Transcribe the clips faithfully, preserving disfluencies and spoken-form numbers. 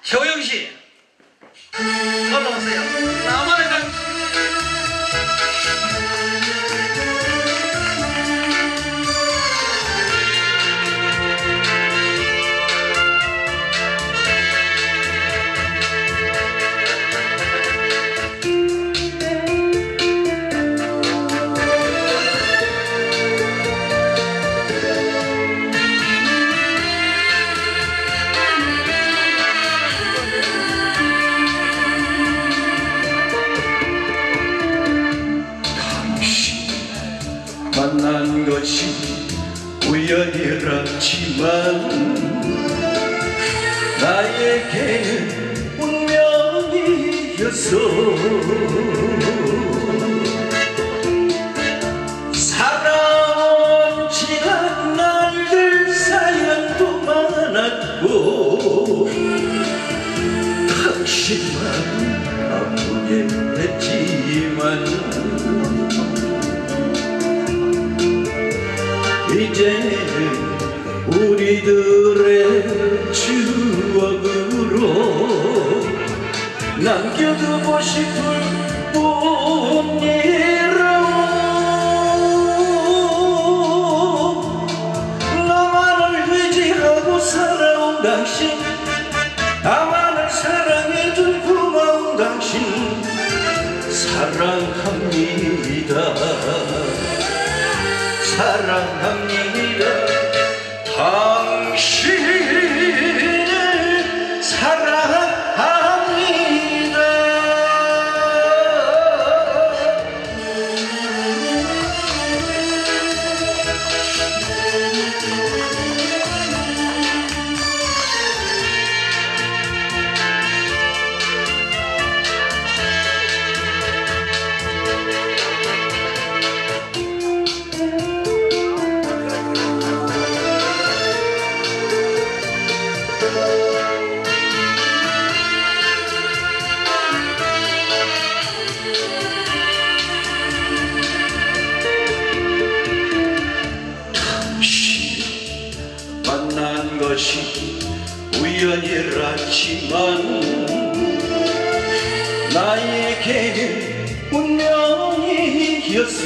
효영씨 올라오세요. 나만의 당 만난 것이 우연이었지만 나에게는 운명이었어. 살아온 지난 날들 사연도 많았고 당신만 아프게 했지만 이제는 우리들의 추억으로 남겨두고 싶을 뿐이라. 나만을 의지하고 살아온 당신, 나만을 사랑해준 고마운 당신 사랑합니다. 사랑합니다. 당신을 사랑합니다. 만난 것이 우연이랐지만 나에게는 운명이었어.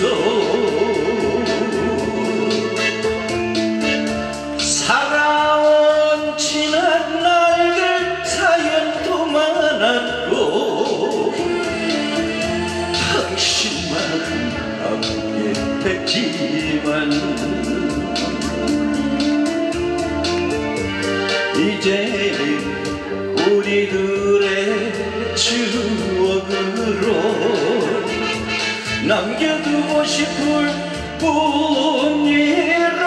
살아온 지난 날들 사연도 많았고 당신만 아프게 했지만 이제는 우리들의 추억으로 남겨두고 싶을 뿐이라.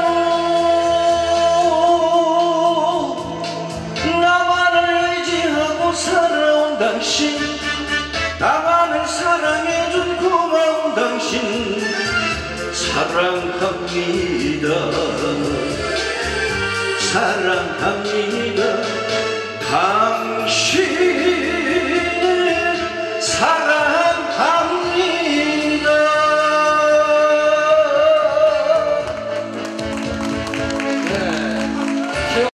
나만을 의지하고 살아온 당신, 나만을 사랑해준 고마운 당신 사랑합니다. 사랑합니다.